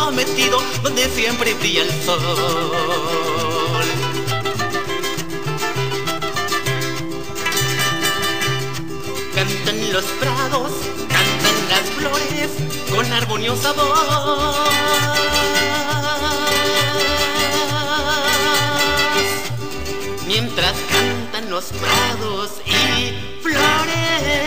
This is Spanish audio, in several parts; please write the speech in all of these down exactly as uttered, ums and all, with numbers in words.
prometido, donde siempre brilla el sol. Cantan los prados, cantan las flores, con armoniosa voz. Mientras cantan los prados y flores,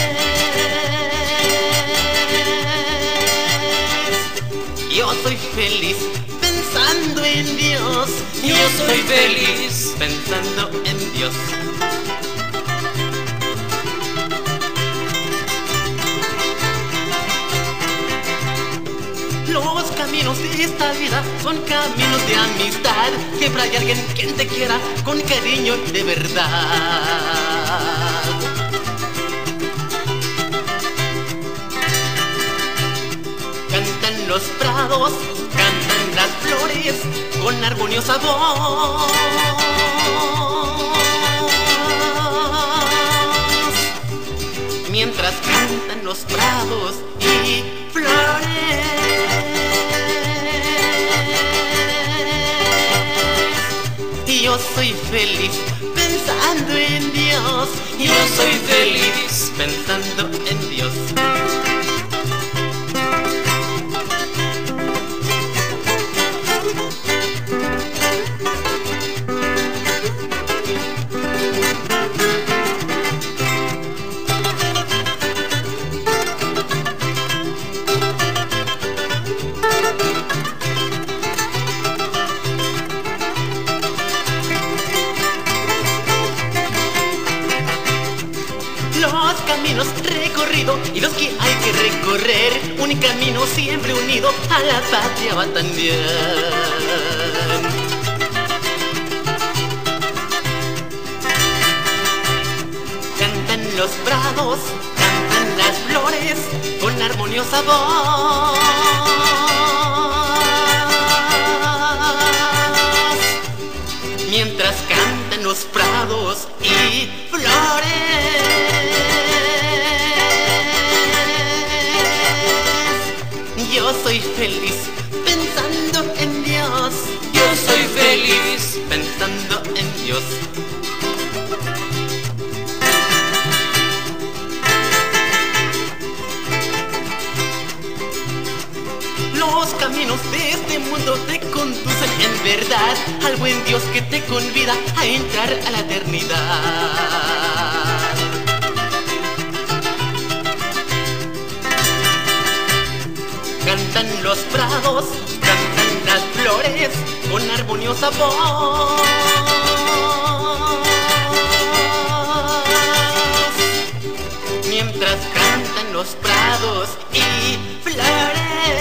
yo soy feliz pensando en Dios. Yo soy feliz pensando en Dios. Los caminos de esta vida son caminos de amistad. Siempre hay alguien quien te quiera con cariño de verdad. Cantan los prados, cantan las flores, con armoniosa voz. Mientras cantan los prados y flores, yo soy feliz pensando en Dios. Yo soy feliz pensando en Dios. Los caminos recorridos y los que hay que recorrer, un camino siempre unido a la patria va también. Cantan los prados, cantan las flores, con armoniosa voz. Mientras cantan los prados y flores, yo soy feliz pensando en Dios. Yo soy feliz pensando en Dios. Los caminos de este mundo te conducen en verdad al buen Dios que te convida a entrar a la eternidad. Cantan los prados, cantan las flores, con armoniosa voz. Mientras cantan los prados y flores,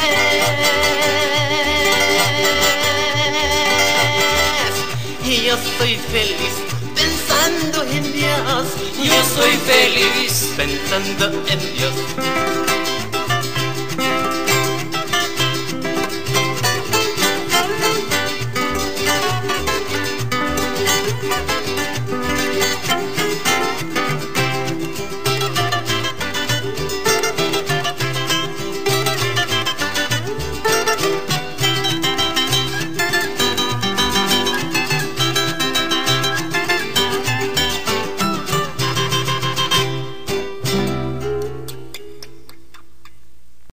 y yo soy feliz pensando en Dios. Yo soy feliz pensando en Dios.